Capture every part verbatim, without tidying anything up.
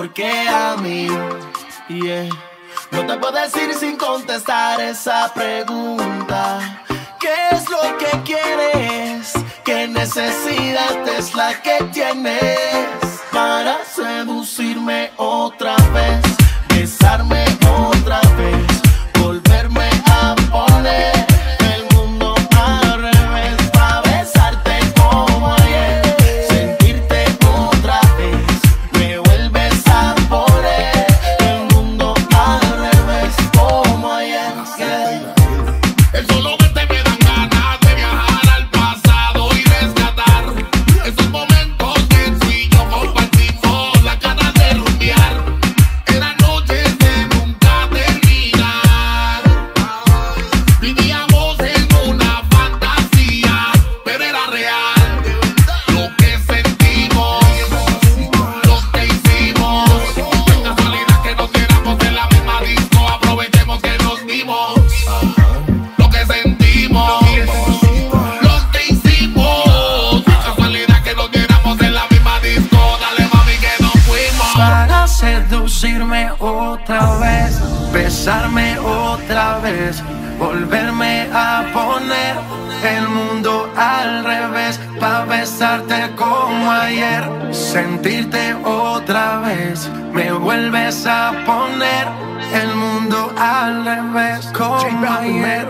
porque a mí, yeah, no te puedo decir sin contestar esa pregunta. ¿Qué es lo que quieres? ¿Qué necesidad es la que tienes para seducirme otra vez? Besarme otra vez, volverme a poner el mundo al revés, pa' besarte como ayer, sentirte otra vez, me vuelves a poner el mundo al revés como ayer, yeah. El solo verte me dan ganas de viajar al pasado y rescatar esos momentos que tú y yo compartimos, la ganas de rumbear. Eran noches de nunca terminar. Vivíamos en una fantasía, pero era real. Lo que sentimos, lo que hicimos. Qué casualidad que nos viéramos en la misma disco. Aprovechemos que nos vimos. Lo que sentimos, lo que hicimos. Qué casualidad que nos viéramos en la misma disco. Dale mami que nos fuimos. Para seducirme otra vez, besarme otra vez, volverme a poner el mundo al revés, pa' besarte como ayer, sentirte otra vez, me vuelves a poner el mundo al revés como ayer.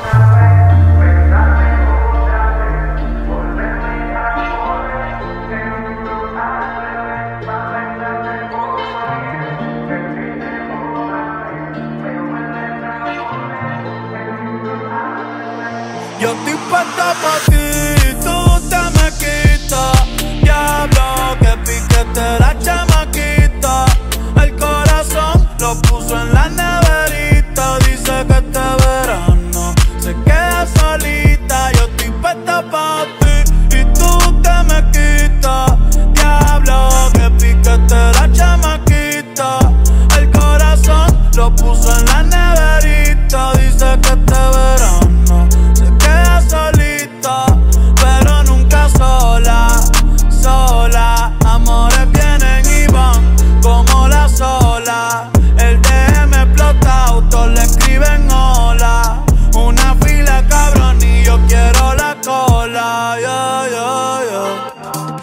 Yo estoy puesta pa' ti, tú te me quitas. Diablo, que piquete la chamaquita. El corazón lo puso en la neverita. Dice que este verano se queda solita. Yo estoy puesta pa' ti y tú te me quitas. Diablo, que piquete la chamaquita. El corazón lo puso en la neverita. Dice que este verano solita, pero nunca sola, sola. Amores vienen y van como la sola. El D M explota, autos le escriben hola. Una fila cabrón y yo quiero la cola, yeah, yeah, yeah.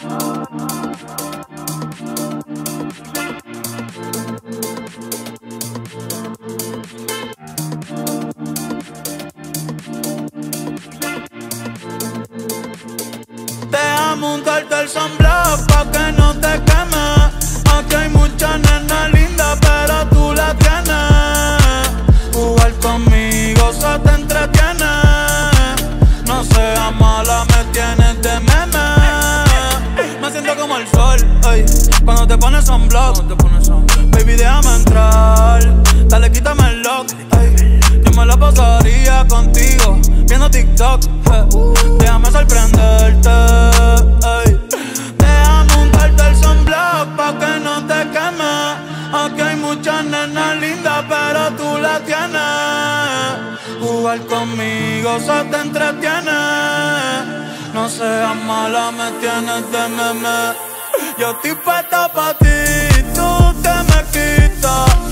Deja montarte el sunblock pa' que no te quemes. Aquí hay muchas nenas lindas, pero tú la tienes. Jugar conmigo se te entretiene. No seas mala, me tienes de meme. Me siento como el sol, ey, cuando te pones sunblock. Baby, déjame entrar, dale, quítame el lock, ey. Yo me la pasaría contigo viendo TikTok, eh. Déjame sorprenderte, ey. Déjame untarte el sunblock pa' que no te quemes. Aquí hay muchas nenas lindas, pero tú la tienes. Jugar conmigo se te entretiene. No seas mala, me tienes de meme. Yo estoy puesta pa' ti, tú te me quitas.